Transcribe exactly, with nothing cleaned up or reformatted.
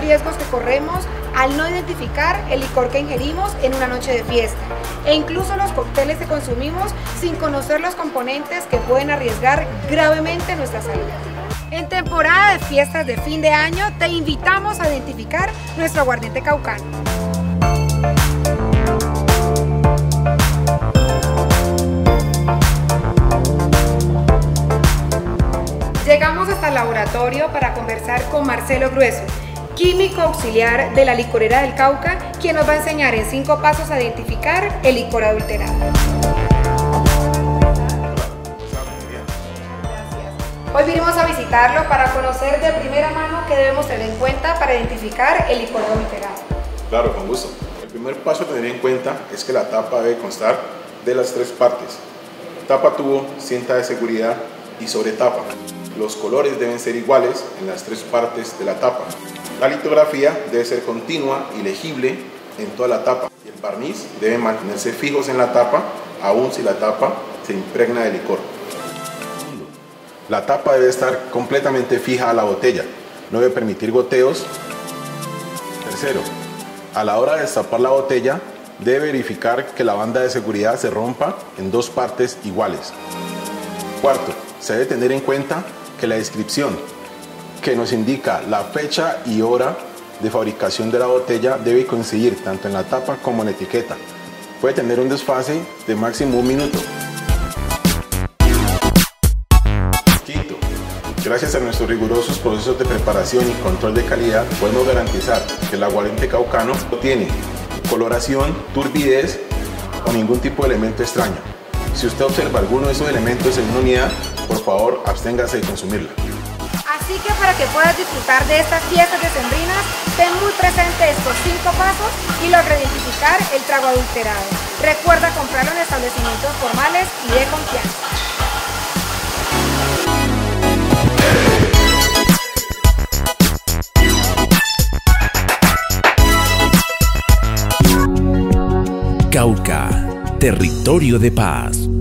riesgos que corremos al no identificar el licor que ingerimos en una noche de fiesta, e incluso los cócteles que consumimos sin conocer los componentes que pueden arriesgar gravemente nuestra salud. En temporada de fiestas de fin de año te invitamos a identificar nuestro aguardiente caucano. Llegamos hasta el laboratorio para conversar con Marcelo Grueso, químico auxiliar de la licorera del Cauca, quien nos va a enseñar en cinco pasos a identificar el licor adulterado. Hoy vinimos a visitarlo para conocer de primera mano qué debemos tener en cuenta para identificar el licor adulterado. Claro, con gusto. El primer paso a tener en cuenta es que la tapa debe constar de las tres partes: tapa tubo, cinta de seguridad y sobretapa. Los colores deben ser iguales en las tres partes de la tapa. La litografía debe ser continua y legible en toda la tapa. Y el barniz debe mantenerse fijos en la tapa, aun si la tapa se impregna de licor. La tapa debe estar completamente fija a la botella. No debe permitir goteos. Tercero, a la hora de destapar la botella, debe verificar que la banda de seguridad se rompa en dos partes iguales. Cuarto, se debe tener en cuenta que la descripción que nos indica la fecha y hora de fabricación de la botella debe coincidir tanto en la tapa como en la etiqueta. Puede tener un desfase de máximo un minuto. Quinto, gracias a nuestros rigurosos procesos de preparación y control de calidad, podemos garantizar que el aguardiente caucano no tiene coloración, turbidez o ningún tipo de elemento extraño. Si usted observa alguno de esos elementos en una unidad, por favor, absténgase de consumirla. Así que para que puedas disfrutar de estas fiestas decembrinas, ten muy presente estos cinco pasos y logra identificar el trago adulterado. Recuerda comprarlo en establecimientos formales y de confianza. Cauca, territorio de paz.